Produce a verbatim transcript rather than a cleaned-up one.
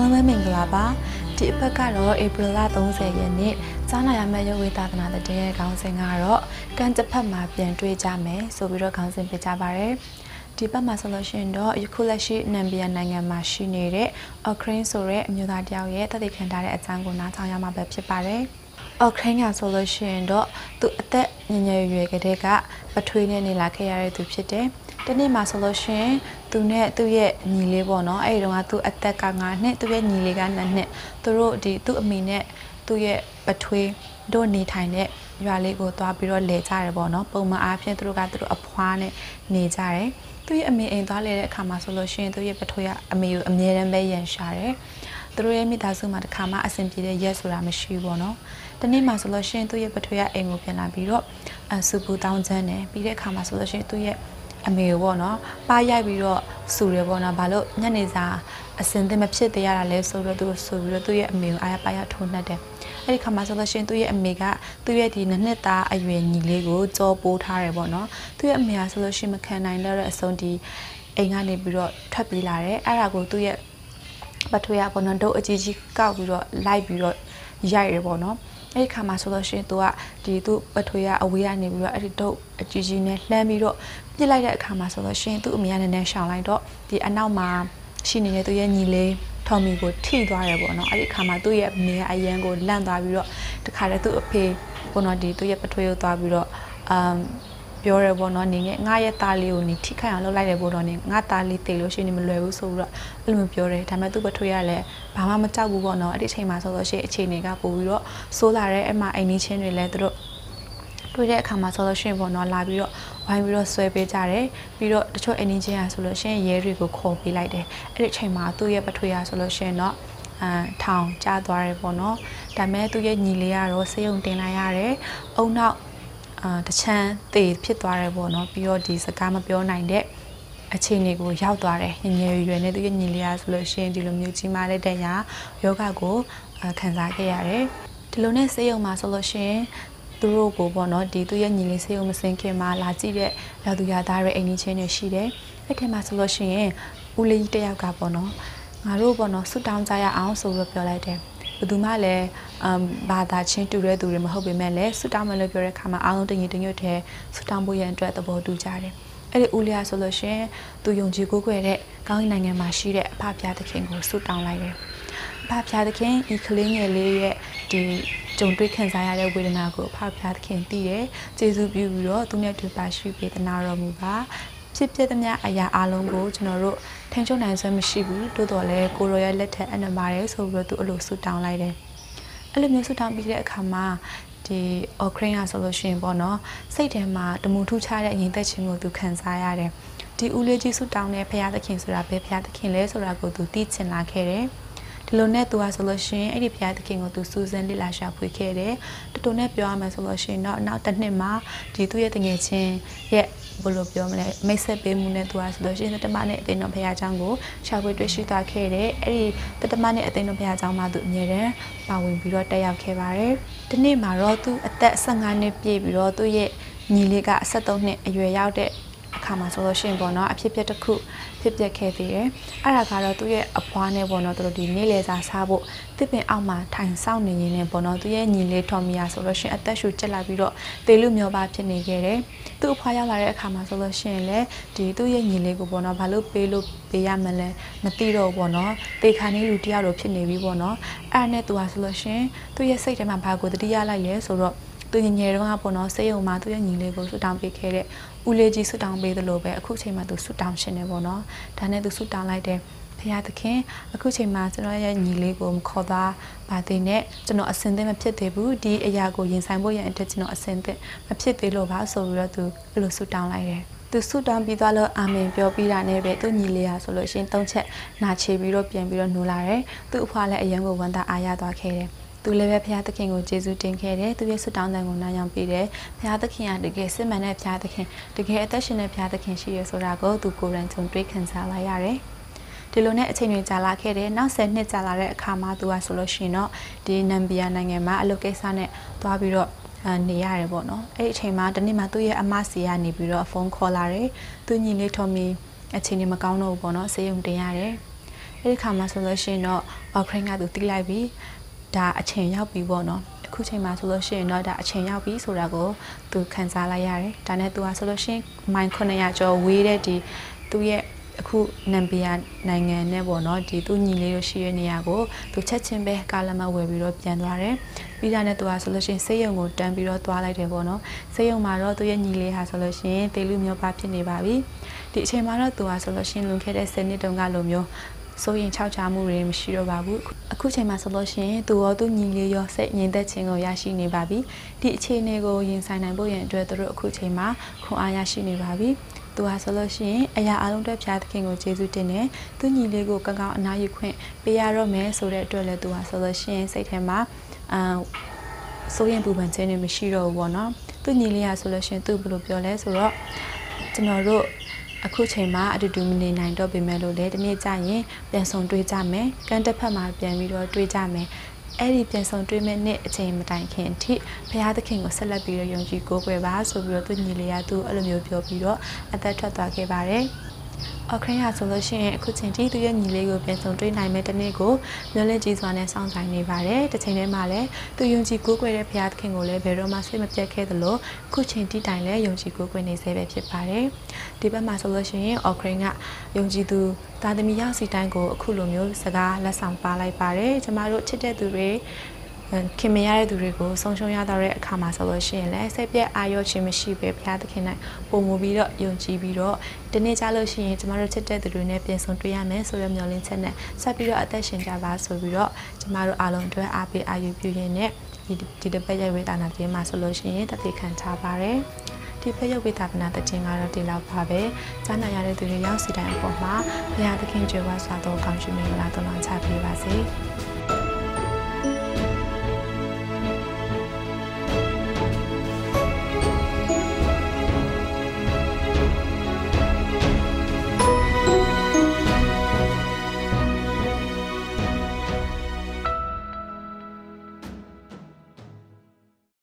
လုံးပဲမင်္ဂလာပါဒီအပတ်ကတော့ဧပြီလသုံးဆယ်ရက်နေ့ကြားနာရမယ့်ရုပ်ဝေသနာတဲ့ရဲ့ခေါင်းစဉ်ကတော့ကံတစ်ဖက်မှာပြန်တွေ့ကြမယ်ဆိုပြီးတော့ခေါင်းစဉ်ပြကြပါရယ်ဒီဘက်မှာဆိုလို့ရှိရင်တော့ယခုလက်ရှိနမ်ဘီယာနိုင်ငံမှာရှိနေတဲ့အော်ခရင်းဆိုတဲ့အမျိုးသားတယောက်ရဲ့တသက်ခံထားတဲ့အကြောင်းကိုနားထောင်ရမှာပဲဖြစ်ပါတယ်အော်ခရင်းကဆိုလို့ရှိရင်တော့သူအသက်ငယ်ငယ်ရွယ်ကတည်းကပထွေးနဲ့နေလာခဲ့ရတဲ့သူဖြစ်တယ်တနေ့မှာဆိုလို့ရှိရင်သူနဲ့သူ့ရဲ့ညီလေးပေါ့နော်အဲ့ဒီတော့ကသူ့အသက်ကငါးနှစ်သူ့ရဲ့ညီလေးကနှစ်နှစ်သူတို့ဒီသူ့အမေနဲ့သူ့ရဲ့ပထွေးတို့နေထိုင်တဲ့ရွာလေးကိုသွားပြီးတော့လဲကြတယ်ပေါ့နော်ပုံမှန်အားဖြင့်သူတို့ကသူတို့အဖွားနဲ့နေကြတယ်သူ့ရဲ့အမေအိမ်သွားလဲတဲ့အခါမှာဆိုလို့ရှိရင်သူ့ရဲ့ပထွေးကအမေကိုအမြဲတမ်းပဲရန်ရှာတယ်သူတို့ရဲ့မိသားစုမှာတစ်ခါမှအဆင်ပြေတဲ့ရက်ဆိုတာမရှိဘူးပေါ့နော်တနေ့မှာဆိုလို့ရှိရင်သူ့ရဲ့ပထွေးကအိမ်ကိုပြန်လာပြီးတော့အဆူပူတောင်းချမ်းတယ်ပြီးတဲ့အခါမှာဆိုလို့ရှိရင်သူ့ရဲ့အမေကိုပေါ့နော်ပါရိုက်ပြီးတော့စူတယ်ပေါ့နော်ဘာလို့ညနေစာအစင်သင်မဖြစ်သေးရတာလဲဆိုတော့သူဆိုပြီးတော့သူ့ရဲ့အမေကိုအားရပါရထိုးနှက်တယ်အဲ့ဒီခါမှာဆိုလို့ရှိရင်သူ့ရဲ့အမေကသူ့ရဲ့ဒီနှစ်နှစ်သားအရွယ်ညီလေးကိုကြောပိုးထားတယ်ပေါ့နော်သူ့ရဲ့အမေကဆိုလို့ရှိရင်မခံနိုင်တော့တဲ့အဆုံးဒီအိမ်ကနေပြီးတော့ထွက်ပြေးလာတယ်အဲ့ဒါကိုသူ့ရဲ့ပထွေးရပေါ့နော်ဒုတ်အကြီးကြီးကောက်ပြီးတော့လိုက်ပြီးတော့ရိုက်ရပေါ့နော်အဲ့ဒီခါမှာဆိုလို့ရှိရင်သူကဒီသူ့ပထွေးရအဝေးကနေပြီးတော့အဲ့ဒီဒုတ်အကြီးကြီးနဲ့လှမ်းပြီးတော့ပြစ်လိုက်တဲ့အခါမှာဆိုလို့ရှိရင်သူ့အမေကလည်းနည်းနည်းရှောင်လိုက်တော့ဒီအနောက်မှာရှိနေတဲ့သူရဲ့ညီလေးထော်မီကိုထိသွားတယ်ပေါ့နော်အဲ့ဒီအခါမှာသူ့ရဲ့အမေကအရန်ကိုလန့်သွားပြီးတော့တခါတည်းသူ့အဖေပေါ့နော်ဒီသူ့ရဲ့ပထွေးကိုသွားပြီးတော့အမ်ပြောရပေါ့နော်နေနဲ့ငါရဲ့သားလေးကိုနေထိခိုက်အောင်လုပ်လိုက်တယ်ပေါ့နော်နေငါသားလေးတေလို့ရှိရင်မလွယ်ဘူးဆိုပြီးတော့အဲ့လိုမျိုးပြောတယ်ဒါပေမဲ့သူ့ပထွေးကလည်းဘာမှမကြောက်ဘူးပေါ့နော်အဲ့ဒီအချိန်မှာဆိုလို့ရှိရင်အခြေအနေကပို့ပြီးတော့ဆိုးလာတယ်အဲ့မှာအိမ်နီးချင်းတွေလည်းသူတို့တွေ့တဲ့အခါမှာဆိုလို့ရှိရင်ပေါ့နော်လာပြီးတော့ဝိုင်းပြီးတော့ဆွဲပေးကြတယ်ပြီးတော့တချို့အင်းကြီးချင်းရဆိုလို့ရှိရင်ရဲတွေကိုခေါ်ပေးလိုက်တယ်အဲ့ဒီအချိန်မှာသူ့ရဲ့ပထွေးရဆိုလို့ရှိရင်တော့အမ်ထောင်ကျသွားတယ်ပေါ့နော်ဒါပေမဲ့သူ့ရဲ့ညီလေးကတော့စေယုံတင်လိုက်ရတယ်အုံနောက်အာတချမ်းသေဖြစ်သွားတယ်ပေါ့နော်ပြီးတော့ဒီစကားမပြောနိုင်တဲ့အခြေအနေကိုရောက်သွားတယ်ငယ်ငယ်ရွယ်နဲ့သူ့ရဲ့ညီလေးရဆိုလို့ရှိရင်ဒီလိုမျိုးကြီးမားတဲ့တဲ့ညာယောဂကိုခံစားခဲ့ရတယ်ဒီလိုနဲ့စေယုံမှာဆိုလို့ရှိရင်သူတို့ကိုပေါ့နော်ဒီသူရဲ့ညီလေးစေုံမစင်ခင်မှာလာကြည့်တဲ့ရာသူရာသားတွေအိမ်ကြီးချင်းတွေရှိတယ်အဲ့ထဲမှာဆိုလို့ရှိရင်ဦးလေးတယောက်ကပေါ့နော်ငါတို့ပေါ့နော်ဆွတောင်းကြရအောင်ဆိုပြီးပြောလိုက်တယ်ဘယ်သူမှလည်းအမ်ဘာသာချင်းတူတဲ့သူတွေမဟုတ်ပေမဲ့လည်းဆွတောင်းမယ်လို့ပြောတဲ့အခါမှာအားလုံးတညီတညွတ်တဲ့ဆွတောင်းဖို့ရန်အတွက်သဘောတူကြတယ်အဲ့ဒီဦးလေးကဆိုလို့ရှိရင်သူယုံကြည်ကိုးကွယ်တဲ့ကောင်းကင်နိုင်ငံမှာရှိတဲ့အဖဖျားသခင်ကိုဆွတောင်းလိုက်တယ်အဖဖျားသခင်ဤကလေးငယ်လေးရဲ့ဒီကြုံတွေ့ခံစားရတဲ့ဝေဒနာကိုအဖဖျားသခင်သိတယ်ကျေးဇူးပြုပြီးတော့သူနဲ့တွေ့ပါရှိပေးသနာတော်မူပါဖြစ်ဖြစ်သမျှအရာအလုံးကိုကျွန်တော်တို့ထိန်းချုပ်နိုင်စွမ်းမရှိဘူးတိုးတော်လဲကိုရောရဲ့လက်ထက်အနမရဲဆိုပြီးတော့သူအလိုဆုတောင်းလိုက်တယ်အဲ့လိုမျိုးဆုတောင်းပြီးတဲ့အခါမှာဒီအော်ခရင်းကဆိုလို့ရှိရင်ပေါ့နော်စိတ်ထဲမှာတမူထူးခြားတဲ့အရင်သက်ခြင်းကိုသူခံစားရတယ်ဒီဦးလေးကြီးဆုတောင်းတဲ့ဖခင်သခင်ဆိုတာဘယ်ဖခင်သခင်လဲဆိုတာကိုသူသိချင်လာခဲ့တယ်ဒီလိုနဲ့သူကဆိုလို့ရှိရင်အဲ့ဒီဘုရားသခင်ကိုသူစူးစမ်းလေ့လာရှာဖွေခဲ့တယ်တူတူနဲ့ပြောရမယ်ဆိုလို့ရှိရင်တော့နောက်တစ်နှစ်မှာဒီသူ့ရဲ့တငယ်ချင်းရဲ့ဘယ်လိုပြောမလဲမိတ်ဆက်ပေးမှုနဲ့သူကဆိုလို့ရှိရင်တမနဲ့အသိတော်ဘုရားကျောင်းကိုရှာဖွေတွေ့ရှိသွားခဲ့တယ်အဲ့ဒီတမနဲ့အသိတော်ဘုရားကျောင်းမှာသူအမြဲတမ်းပါဝင်ပြီးတော့တက်ရောက်ခဲ့ပါတယ်ဒီနေ့မှာတော့သူအသက်ဆယ့်ငါးနှစ်ပြည့်ပြီးတော့သူ့ရဲ့ညီလေးကအဆက်သုံးနှစ်အရွယ်ရောက်တဲ့အခါမှာဆိုလို့ရှိရင်ပေါ့နော်အဖြစ်ပြက်တစ်ခုဖြစ်ပျက်ခဲ့သေးတယ်အဲ့ဒါကတော့သူ့ရဲ့အပွားနဲ့ပေါ့နော်သူတို့ဒီနေ့လေစာစားဖို့တစ်ပင်အောက်မှာထိုင်ဆောင်နေရင်းနဲ့ပေါ့နော်သူ့ရဲ့ညီလေးထော်မီယာဆိုလို့ရှိရင်အသက်ရှူကျက်လာပြီးတော့တေလူမျောပါဖြစ်နေခဲ့တယ်သူ့အဖွားရောက်လာတဲ့အခါမှာဆိုလို့ရှိရင်လည်းဒီသူ့ရဲ့ညီလေးကိုပေါ့နော်ဘာလို့ပေးလို့ပေးရမလဲမသိတော့ပေါ့နော်တေခါနေလူတယောက်လိုဖြစ်နေပြီပေါ့နော်အဲ့ဒါနဲ့သူကဆိုလို့ရှိရင်သူ့ရဲ့စိတ်ထဲမှာဘာကိုတတိယလိုက်လဲဆိုတော့သူငငယ်တုန်းကပေါ့နော်စေယုံမှာသူ့ရဲ့ညီလေးကိုဆွတောင်းပေးခဲ့တဲ့ဦးလေးကြီးဆွတောင်းပေးသလိုပဲအခုချိန်မှာသူဆွတောင်းရှင်နေပေါ့နော်ဒါနဲ့သူဆွတောင်းလိုက်တယ်ဖခင်သခင်အခုချိန်မှာကျွန်တော်ရဲ့ညီလေးကိုမခေါ်သွားပါသေးနဲ့ကျွန်တော်အစင်သင့်မဖြစ်သေးဘူးဒီအရာကိုရင်ဆိုင်ဖို့ရန်အတွက်ကျွန်တော်အစင်သင့်မဖြစ်သေးလို့ပါဆိုပြီးတော့သူအဲ့လိုဆွတောင်းလိုက်တယ်သူဆွတောင်းပြီးသွားလို့အာမင်ပြောပြီးတာနဲ့ပဲသူညီလေးဟာဆိုလို့ရှိရင်သုံးချက်နာချေပြီးတော့ပြန်ပြီးတော့နှိုးလာတယ်သူ့အဖွားလည်းအယံကိုဝန်တာအားရသွားခဲ့တယ်သူလည်းပဲဘုရားသခင်ကိုကျေးဇူးတင်ခဲ့တယ်သူရဲ့ဆုတောင်းတန်ကိုနားယောင်ပေးတယ်ဘုရားသခင်ကတကယ်စစ်မှန်တဲ့ဘုရားသခင်တကယ်အသက်ရှင်တဲ့ဘုရားသခင်ရှိရဆိုတာကိုသူကိုယ်တိုင်ကြုံတွေ့ခံစားလာရတယ်ဒီလိုနဲ့အချိန်တွေကြာလာခဲ့တယ်နောက်ဆယ်နှစ်ကြာလာတဲ့အခါမှာသူကဆိုလို့ရှိရင်တော့ဒီနမ်ဘီယာနိုင်ငံမှာအလုပ်ကိစ္စနဲ့သွားပြီးတော့နေရတယ်ပေါ့နော်အဲ့ဒီအချိန်မှာတနေ့မှသူ့ရဲ့အမစီကနေပြီးတော့ဖုန်းခေါ်လာတယ်သူညီလေးထော်မီအချိန်တွေမကောင်းတော့ဘူးပေါ့နော်ဆေးရုံတင်ရတယ်အအဲ့ဒီခါမှာဆိုလို့ရှိရင်တော့အော်ခရင်ကသူတီးလိုက်ပြီးဒါအချိန်ရောက်ပြီပေါ့နော်အခုချိန်မှာဆိုလို့ရှိရင်တော့ဒါအချိန်ရောက်ပြီဆိုတာကိုသူခံစားလိုက်ရတယ်ဒါနဲ့သူကဆိုလို့ရှိရင်မိုင်ခုနှစ်ရာကျော်ဝေးတဲ့ဒီသူ့ရဲ့အခုနမ်ဘီယာနိုင်ငံနဲ့ပေါ့နော်ဒီသူညီလေးတို့ရှိတဲ့နေရာကိုသူချက်ချင်းပဲကားလက်မှတ်ဝယ်ပြီးတော့ပြန်သွားတယ်ပြီးတာနဲ့သူကဆိုလို့ရှိရင်ဆေးရုံကိုတန်းပြီးတော့သွားလိုက်တယ်ပေါ့နော်ဆေးရုံမှာတော့သူရဲ့ညီလေးဟာဆိုလို့ရှိရင်တေလူမျိုးပါဖြစ်နေပါပြီဒီအချိန်မှာတော့သူကဆိုလို့ရှိရင်လွန်ခဲ့တဲ့ဆယ်နှစ်တုန်းကလိုမျိုးစိုးရင်ခြောက်ချမှုတွေမရှိတော့ပါဘူးအခုချိန်မှာဆိုလို့ရှိရင်သူရောသူညီလေးရောစိတ်ငြိမ်သက်ခြင်းကိုရရှိနေပါပြီဒီအခြေအနေကိုရင်ဆိုင်နိုင်ဖို့ရန်အတွက်သူတို့အခုချိန်မှာခွန်အားရရှိနေပါပြီသူဟာဆိုလို့ရှိရင်အရာအလုံးအတွက်ဖျားသခင်ကိုကျေးဇူးတင်တယ်သူညီလေးကိုကောင်းကောင်းအနားယူခွင့်ပေးရတော့မယ်ဆိုတဲ့အတွက်လည်းသူဟာဆိုလို့ရှိရင်စိတ်ထဲမှာအာစိုးရင်ပူပန်ခြင်းတွေမရှိတော့ဘူးပေါ့နော်သူညီလေးဟာဆိုလို့ရှိရင်သူဘယ်လိုပြောလဲဆိုတော့ကျွန်တော်တို့အခုချိန်မှာအတူတူမနေနိုင်တော့ပေမဲ့လို့လေဒီနေ့ကျရင်ပြန်ဆောင်တွေ့ကြမယ်ကန်တစ်ဖက်မှာပြန်ပြီးတော့တွေ့ကြမယ်အဲ့ဒီပြန်ဆောင်တွေ့မဲ့နေ့အချိန်မတိုင်ခင်အထိဘုရားသခင်ကိုဆက်လက်ပြီးတော့ယုံကြည်ကိုးကွယ်ပါဆိုပြီးတော့သူညီလေးကသူအဲ့လိုမျိုးပြောပြီးတော့အသက်ထွက်သွားခဲ့ပါတယ်အခရင်းဟာဆိုလို့ရှိရင်အခုချိန်ထိသူရဲ့ညီလေးကိုပြန်ဆောင်တွေ့နိုင်မဲ့တနေ့ကိုမျှော်လင့်ကြည်စွာနဲ့စောင့်ဆိုင်နေပါတယ်တစ်ချိန်တည်းမှာလည်းသူယုံကြည်ကိုးကွယ်တဲ့ဘုရားသခင်ကိုလည်းဘယ်တော့မှစိတ်မပြတ်ခဲ့သလိုအခုချိန်ထိတိုင်လည်းယုံကြည်ကိုးကွယ်နေစေပဲဖြစ်ပါတယ်ဒီဘက်မှာဆိုလို့ရှိရင်အခရင်းကယုံကြည်သူသားသမီးရောက်စီတိုင်းကိုအခုလိုမျိုးစကားလက်ဆောင်ပါလိုက်ပါတယ်ကျမတို့ချစ်တဲ့သူတွေခင်မရတဲ့သူတွေကိုဆုံးရှုံးရတော့တဲ့အခါမှာဆိုလို့ရှိရင်လည်းစိတ်ပြည့်အာရုံခြင်းမရှိပဲဘုရားသခင်၌ပုံမူပြီးတော့ယုံကြည်ပြီးတော့ဒီနေ့ကြလို့ရှိရင်ကျမတို့ချစ်တဲ့သူတွေနဲ့ပြန်ဆုံတွေ့ရမယ်ဆိုရမျှော်လင့်ချက်နဲ့ဆက်ပြီးတော့အသက်ရှင်ကြပါဆိုပြီးတော့ကျမတို့အားလုံးအတွက်အားပေးအာရုံပြုရင်းနဲ့ဒီဒီတစ်ပတ်ရဲ့ဝေဒနာပြင်းမှာဆိုလို့ရှိရင်တတိခံချပါတယ်ဒီဖက်ရုပ်ဝိသနာတခြင်းကတော့ဒီလောက်ပါပဲကြားနာရတဲ့သူတွေရောက်စီတိုင်းအပေါ်မှာဘုရားသခင်ကြွယ်ဝစွာသောကောင်းချီးမင်္ဂလာတော်ချပေးပါစေ